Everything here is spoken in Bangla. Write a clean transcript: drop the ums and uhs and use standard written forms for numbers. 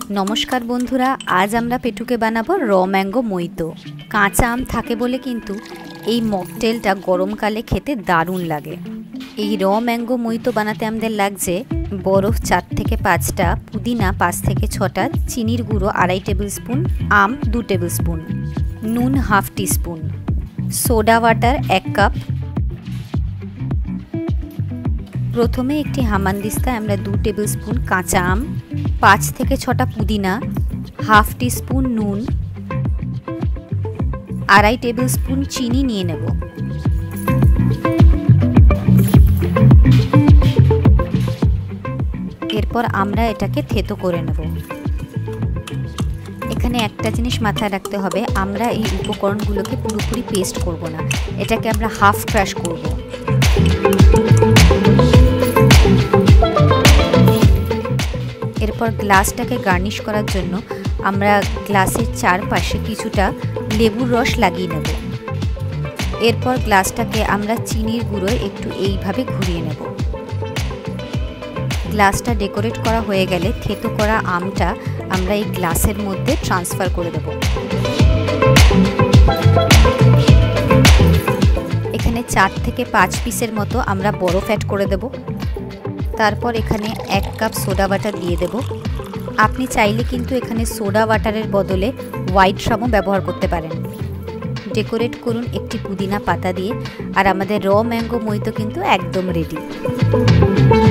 नमस्कार बंधुरा आज आमरा पेटुके बानाबो र मैंगो मोइतो। काँचा आम थाके बोले किन्तु এই মকটেলটা গরমকালে খেতে দারুণ লাগে। এই র ম্যাঙ্গো মোইতো বানাতে আমাদের লাগছে বরফ 4 থেকে 5টা, পুদিনা 5 থেকে 6টা, চিনির গুঁড়ো 2.5 টেবিল স্পুন, আম 2 টেবিল স্পুন, নুন 1/2 টিস্পুন, সোডা ওয়াটার 1 কাপ। প্রথমে একটি হামানদিস্তায় আমরা 2 টেবিল স্পুন কাঁচা আম, 5 থেকে 6টা পুদিনা, 1/2 টিস্পুন নুন, 2.5 টেবিল স্পুন চিনি নিয়ে নেব। এরপর আমরা এটাকে থেতো করে নেব। এখানে একটা জিনিস মাথায় রাখতে হবে, আমরা এই উপকরণগুলোকে পুরোপুরি পেস্ট করব না, এটাকে আমরা হাফ ক্রাশ করব। এরপর গ্লাসটাকে গার্নিশ করার জন্য আমরা গ্লাসের চারপাশে কিছুটা লেবুর রস লাগিয়ে নেব। এরপর গ্লাসটাকে আমরা চিনির গুঁড়োয় একটু এইভাবে ঘুরিয়ে নেব। গ্লাসটা ডেকোরেট করা হয়ে গেলে থেতো করা আমটা আমরা এই গ্লাসের মধ্যে ট্রান্সফার করে দেব। এখানে 4 থেকে 5 পিসের মতো আমরা বরফ অ্যাড করে দেব। তারপর এখানে 1 কাপ সোডা ওয়াটার দিয়ে দেব। আপনি চাইলে কিন্তু এখানে সোডা ওয়াটারের বদলে হোয়াইট রামও ব্যবহার করতে পারেন। ডেকোরেট করুন একটি পুদিনা পাতা দিয়ে, আর আমাদের র ম্যাঙ্গো মোইতো কিন্তু একদম রেডি।